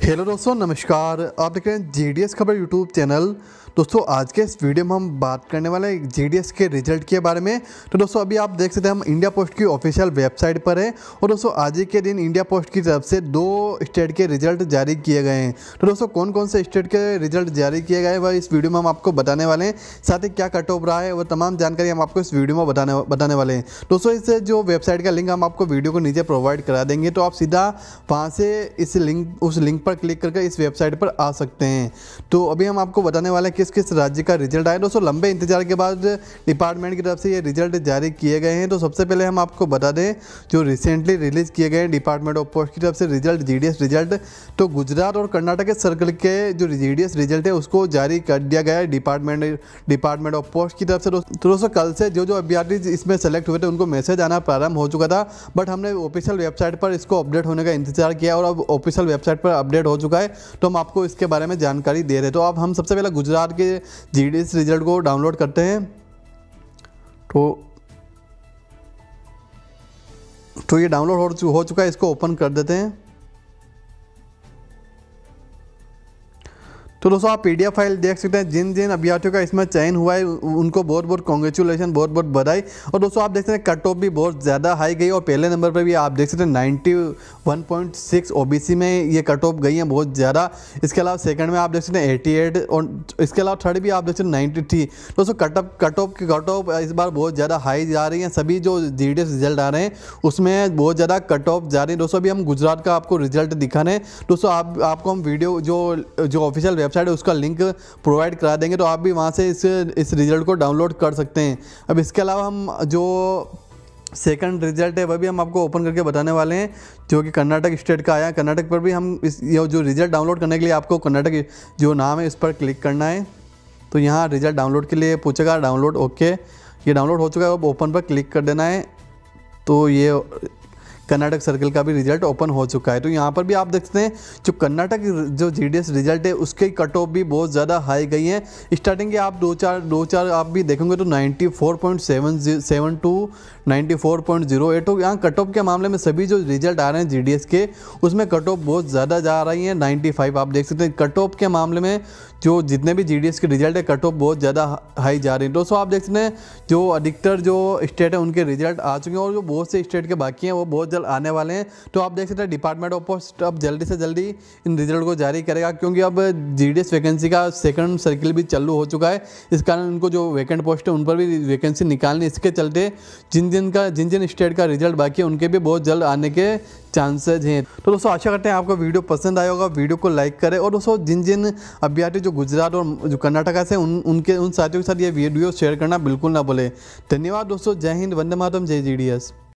Hello दोस्तों, नमस्कार। आप देख रहे हैं जीडीएस खबर यूट्यूब चैनल। दोस्तों आज के इस वीडियो में हम बात करने वाले हैं जीडीएस के रिजल्ट के बारे में। तो दोस्तों अभी आप देख सकते हैं हम इंडिया पोस्ट की ऑफिशियल वेबसाइट पर हैं और दोस्तों आज ही के दिन इंडिया पोस्ट की तरफ से 2 स्टेट के रिजल्ट जारी किए गए हैं। तो दोस्तों कौन कौन से स्टेट के रिजल्ट जारी किए गए वह इस वीडियो में हम आपको बताने वाले हैं। साथ ही क्या कट ऑफ रहा है वह तमाम जानकारी हम आपको इस वीडियो में बताने वाले हैं। दोस्तों इस जो वेबसाइट का लिंक हम आपको वीडियो को नीचे प्रोवाइड करा देंगे, तो आप सीधा वहाँ से उस लिंक पर क्लिक करके इस वेबसाइट पर आ सकते हैं। तो अभी हम आपको बताने वाले हैं किस किस राज्य का रिजल्ट आया। दोस्तों लंबे इंतजार के बाद डिपार्टमेंट की तरफ से ये रिजल्ट जारी किए गए हैं। तो सबसे पहले हम आपको बता दें जो रिसेंटली रिलीज़ किए गए डिपार्टमेंट ऑफ पोस्ट की तरफ से रिजल्ट जीडीएस रिजल्ट, तो गुजरात और कर्नाटक के सर्कल के जो जीडीएस रिजल्ट है उसको जारी कर दिया गया है डिपार्टमेंट ऑफ पोस्ट की तरफ से। तो दोस्तों कल से जो अभ्यर्थी इसमें सेलेक्ट हुए थे उनको मैसेज आना प्रारंभ हो चुका था, बट हमने ऑफिशियल वेबसाइट पर इसको अपडेट होने का इंतजार किया और अब ऑफिशियल वेबसाइट पर अपडेट हो चुका है, तो हम आपको इसके बारे में जानकारी दे रहे हैं। तो अब हम सबसे पहले गुजरात के जीडीएस रिजल्ट को डाउनलोड करते हैं। तो ये डाउनलोड हो चुका है, इसको ओपन कर देते हैं। तो दोस्तों आप पीडीएफ फाइल देख सकते हैं। जिन जिन अभ्यर्थियों का इसमें चयन हुआ है उनको बहुत बहुत कॉन्ग्रेचुलेसन, बहुत बहुत बधाई। और दोस्तों आप देख सकते हैं कट ऑफ भी बहुत ज़्यादा हाई गई और पहले नंबर पर भी आप देख सकते हैं 91.6 ओबीसी में ये कट ऑफ गई हैं बहुत ज़्यादा। इसके अलावा सेकंड में आप देख सकते हैं 88 और इसके अलावा थर्ड भी आप देख सकते हैं 93। दोस्तों कट ऑफ इस बार बहुत ज़्यादा हाई जा रही हैं। सभी जो जीडीएस रिजल्ट आ रहे हैं उसमें बहुत ज़्यादा कट ऑफ जा रही है। दोस्तों अभी हम गुजरात का आपको रिजल्ट दिखाने हैं। दोस्तों आपको हम वीडियो जो ऑफिशियल वेबसाइट है उसका लिंक प्रोवाइड करा देंगे, तो आप भी वहाँ से इस रिजल्ट को डाउनलोड कर सकते हैं। अब इसके अलावा हम जो सेकंड रिजल्ट है वह भी हम आपको ओपन करके बताने वाले हैं, जो कि कर्नाटक स्टेट का आया। कर्नाटक पर भी हम ये जो रिजल्ट डाउनलोड करने के लिए आपको कर्नाटक जो नाम है इस पर क्लिक करना है। तो यहाँ रिजल्ट डाउनलोड के लिए पूछेगा, डाउनलोड ओके, ये डाउनलोड हो चुका है। अब ओपन पर क्लिक कर देना है। तो ये कर्नाटक सर्कल का भी रिजल्ट ओपन हो चुका है। तो यहाँ पर भी आप देख सकते हैं जो कर्नाटक जो जीडीएस रिजल्ट है उसके कट ऑफ भी बहुत ज़्यादा हाई गई हैं। स्टार्टिंग के आप दो चार आप भी देखेंगे तो 94.7 टू 94.08। तो यहाँ कट ऑफ के मामले में सभी जो रिजल्ट आ रहे हैं जीडीएस के उसमें कट ऑफ बहुत ज़्यादा जा रही हैं। 95 आप देख सकते हैं कट ऑफ के मामले में जो जितने भी जीडीएस के रिजल्ट है कट ऑफ बहुत ज़्यादा हाई जा रही है। दोस्तों आप देख सकते हैं जो अधिकतर जो स्टेट है उनके रिजल्ट आ चुके हैं और जो बहुत से स्टेट के बाकी हैं वो बहुत जल्द आने वाले हैं। तो आप देख सकते हैं डिपार्टमेंट ऑफ पोस्ट अब जल्दी से जल्दी इन रिजल्ट को जारी करेगा, क्योंकि अब जीडीएस वैकेंसी का सेकंड सर्किल भी चालू हो चुका है। इस कारण उनको जो वैकेंट पोस्ट है उन पर भी वैकेंसी निकालनी, इसके चलते जिन जिन स्टेट का रिजल्ट बाकी है उनके भी बहुत जल्द आने के चांसेज हैं। तो दोस्तों आशा करते हैं आपको वीडियो पसंद आया होगा, वीडियो को लाइक करें और दोस्तों जिन अभ्यर्थी जो गुजरात और जो कर्नाटक से उन साथियों के साथ ये वीडियो शेयर करना बिल्कुल ना भूलें। धन्यवाद दोस्तों, जय हिंद, वंदे मातरम, जय जीडीएस।